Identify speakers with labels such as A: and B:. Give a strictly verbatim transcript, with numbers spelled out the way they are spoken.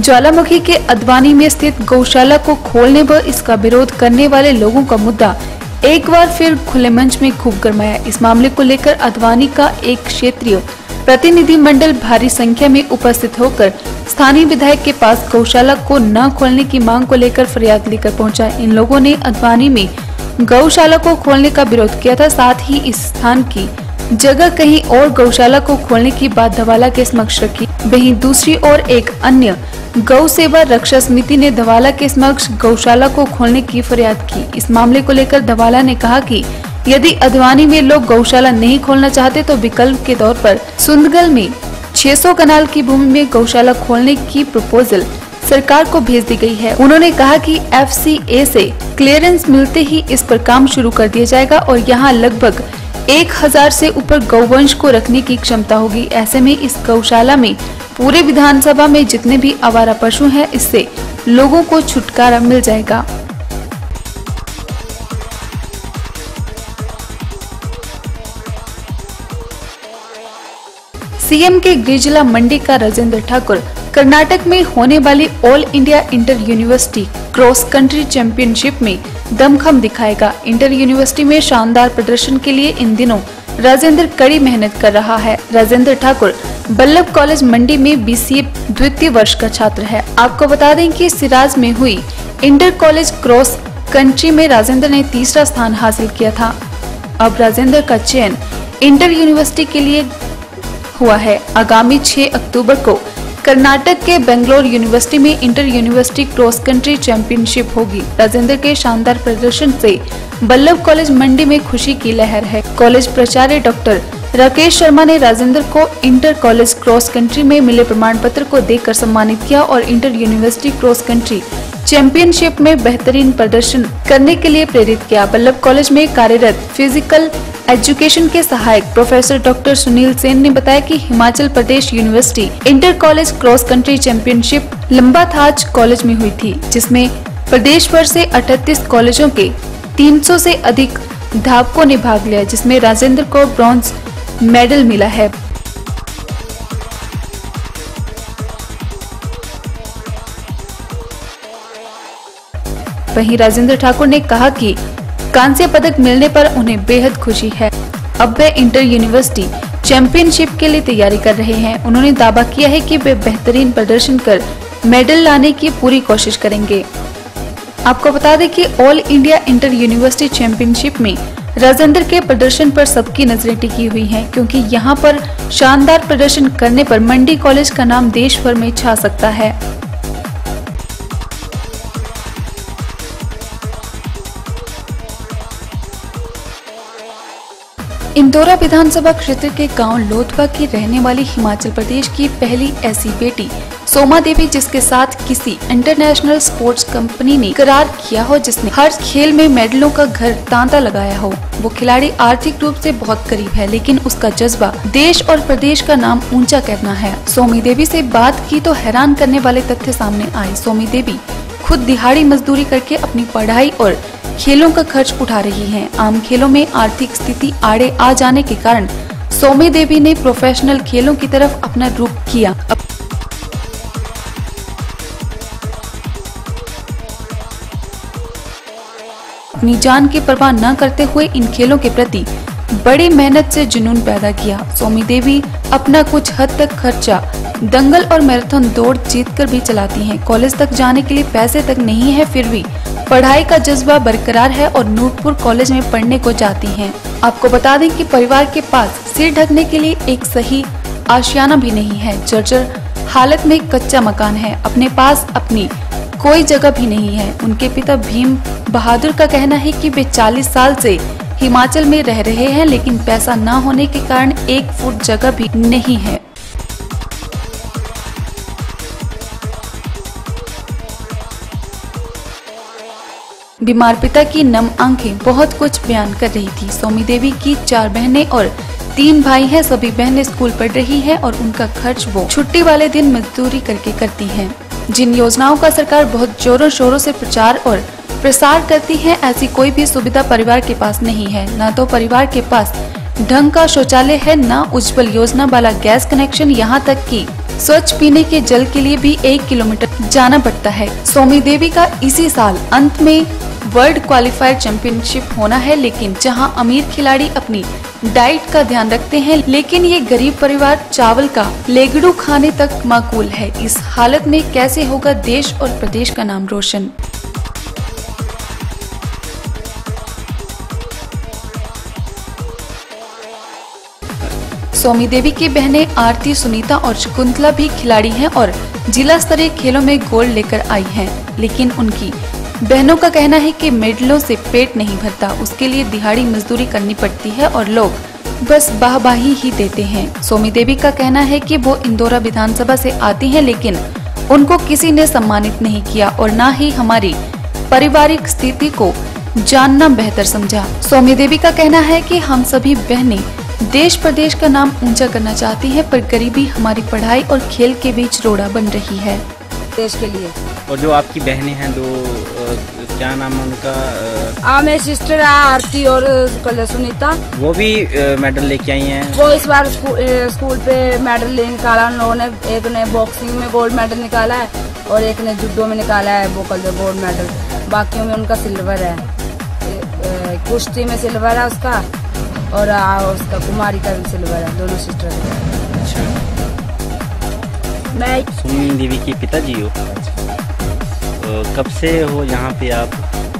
A: ज्वालामुखी के अद्वानी में स्थित गौशाला को खोलने व इसका विरोध करने वाले लोगों का मुद्दा एक बार फिर खुले मंच में खूब गरमाया। इस मामले को लेकर अद्वानी का एक क्षेत्रीय प्रतिनिधिमंडल भारी संख्या में उपस्थित होकर स्थानीय विधायक के पास गौशाला को न खोलने की मांग को लेकर फरियाद लेकर पहुंचा। इन लोगों ने अद्वानी में गौशाला को खोलने का विरोध किया था। साथ ही इस स्थान की जगह कहीं और गौशाला को खोलने की बात धवाला के समक्ष रखी। वहीं दूसरी ओर एक अन्य गौ सेवा रक्षा समिति ने धवाला के समक्ष गौशाला को खोलने की फरियाद की। इस मामले को लेकर धवाला ने कहा कि यदि अद्वानी में लोग गौशाला नहीं खोलना चाहते तो विकल्प के तौर पर सुंदगल में छह सौ कनाल की भूमि में गौशाला खोलने की प्रपोजल सरकार को भेज दी गई है। उन्होंने कहा कि एफ सी ए से क्लियरेंस मिलते ही इस पर काम शुरू कर दिया जाएगा और यहाँ लगभग एक हजार से ऊपर गौवंश को रखने की क्षमता होगी। ऐसे में इस गौशाला में पूरे विधानसभा में जितने भी आवारा पशु हैं, इससे लोगों को छुटकारा मिल जाएगा। सीएम के गृह जिला मंडी का राजेंद्र ठाकुर कर्नाटक में होने वाली all India inter university cross country championship में दमखम दिखाएगा। इंटर यूनिवर्सिटी में शानदार प्रदर्शन के लिए इन दिनों राजेंद्र कड़ी मेहनत कर रहा है। राजेंद्र ठाकुर बल्लभ कॉलेज मंडी में बी सी ए द्वितीय वर्ष का छात्र है। आपको बता दें कि सिराज में हुई इंटर कॉलेज क्रॉस कंट्री में राजेंद्र ने तीसरा स्थान हासिल किया था। अब राजेंद्र का चयन इंटर यूनिवर्सिटी के लिए हुआ है। आगामी छह अक्टूबर को कर्नाटक के बेंगलोर यूनिवर्सिटी में inter university cross country championship होगी। राजेंद्र के शानदार प्रदर्शन से बल्लभ कॉलेज मंडी में खुशी की लहर है। कॉलेज प्राचार्य डॉक्टर राकेश शर्मा ने राजेंद्र को इंटर कॉलेज क्रॉस कंट्री में मिले प्रमाण पत्र को देकर सम्मानित किया और inter university cross country championship में बेहतरीन प्रदर्शन करने के लिए प्रेरित किया। बल्लभ कॉलेज में कार्यरत फिजिकल एजुकेशन के सहायक प्रोफेसर डॉक्टर सुनील सेन ने बताया कि Himachal Pradesh university inter college cross country championship Lambathaj college में हुई थी, जिसमें प्रदेश भर से अड़तीस कॉलेजों के तीन सौ से अधिक धावकों ने भाग लिया, जिसमें राजेंद्र को ब्रॉन्ज मेडल मिला है। वहीं राजेंद्र ठाकुर ने कहा कि कांस्य पदक मिलने पर उन्हें बेहद खुशी है। अब वे इंटर यूनिवर्सिटी चैंपियनशिप के लिए तैयारी कर रहे हैं। उन्होंने दावा किया है कि वे बेहतरीन प्रदर्शन कर मेडल लाने की पूरी कोशिश करेंगे। आपको बता दें कि all India inter university championship में राजेंद्र के प्रदर्शन पर सबकी नजरें टिकी हुई हैं, क्योंकि यहां पर शानदार प्रदर्शन करने पर मंडी कॉलेज का नाम देश भर में छा सकता है। इंदौरा विधानसभा क्षेत्र के गांव लोथवा की रहने वाली हिमाचल प्रदेश की पहली ऐसी बेटी सोमा देवी, जिसके साथ किसी इंटरनेशनल स्पोर्ट्स कंपनी ने करार किया हो, जिसने हर खेल में मेडलों का घर तांता लगाया हो। वो खिलाड़ी आर्थिक रूप से बहुत करीब है, लेकिन उसका जज्बा देश और प्रदेश का नाम ऊंचा करना है। सोमी देवी से बात की तो हैरान करने वाले तथ्य सामने आए। सोमी देवी खुद दिहाड़ी मजदूरी करके अपनी पढ़ाई और खेलों का खर्च उठा रही हैं। आम खेलों में आर्थिक स्थिति आड़े आ जाने के कारण सोमी देवी ने प्रोफेशनल खेलों की तरफ अपना रुख किया। अपनी जान की परवाह न करते हुए इन खेलों के प्रति बड़ी मेहनत से जुनून पैदा किया। सोमी देवी अपना कुछ हद तक खर्चा दंगल और मैराथन दौड़ जीतकर भी चलाती हैं। कॉलेज तक जाने के लिए पैसे तक नहीं है, फिर भी पढ़ाई का जज्बा बरकरार है और नूरपुर कॉलेज में पढ़ने को जाती हैं। आपको बता दें कि परिवार के पास सिर ढकने के लिए एक सही आशियाना भी नहीं है। जर्जर हालत में कच्चा मकान है। अपने पास अपनी कोई जगह भी नहीं है। उनके पिता भीम बहादुर का कहना है कि वे चालीस साल से हिमाचल में रह रहे हैं, लेकिन पैसा न होने के कारण एक फुट जगह भी नहीं है। बीमार पिता की नम आंखें बहुत कुछ बयान कर रही थी। सोमी देवी की चार बहनें और तीन भाई हैं। सभी बहनें स्कूल पढ़ रही हैं और उनका खर्च वो छुट्टी वाले दिन मजदूरी करके करती हैं। जिन योजनाओं का सरकार बहुत जोरों शोरों से प्रचार और प्रसार करती है, ऐसी कोई भी सुविधा परिवार के पास नहीं है। न तो परिवार के पास ढंग का शौचालय है, न उज्जवल योजना वाला गैस कनेक्शन, यहाँ तक कि स्वच्छ पीने के जल के लिए भी एक किलोमीटर जाना पड़ता है। सौम्या देवी का इसी साल अंत में वर्ल्ड क्वालिफायर चैंपियनशिप होना है, लेकिन जहां अमीर खिलाड़ी अपनी डाइट का ध्यान रखते हैं, लेकिन ये गरीब परिवार चावल का लेगड़ू खाने तक माकूल है। इस हालत में कैसे होगा देश और प्रदेश का नाम रोशन। सौम्या देवी की बहनें आरती, सुनीता और शकुंतला भी खिलाड़ी हैं और जिला स्तरीय खेलों में गोल्ड लेकर आई हैं, लेकिन उनकी बहनों का कहना है कि मेडलों से पेट नहीं भरता, उसके लिए दिहाड़ी मजदूरी करनी पड़ती है और लोग बस वाहवाही ही देते हैं। सौम्या देवी का कहना है कि वो इंदौरा विधानसभा से आती हैं, लेकिन उनको किसी ने सम्मानित नहीं किया और न ही हमारी पारिवारिक स्थिति को जानना बेहतर समझा। सौम्या देवी का कहना है कि हम सभी बहनें देश प्रदेश का नाम ऊंचा करना चाहती हैं, पर गरीबी हमारी पढ़ाई और खेल के बीच रोड़ा बन रही है
B: देश के लिए।
C: और जो आपकी बहनें हैं, दो आ, क्या नाम है उनका?
B: हाँ, मेरी सिस्टर है आरती और कल सुनीता,
C: वो भी मेडल लेके आई हैं।
B: वो इस बार स्कूल, स्कूल पे मेडल ले निकाला उन लोगों ने। एक ने बॉक्सिंग में गोल्ड मेडल निकाला है और एक ने जूडो में निकाला है वो कल गोल्ड मेडल। बाकियों में उनका सिल्वर है, कुश्ती में सिल्वर है उसका और उसका कुमारी का भी सिल्वर है, दोनों सिस्टर है।
C: अच्छा।
B: मैं
C: सौम्या देवी के पिताजी हो, तो कब से हो यहाँ पे आप?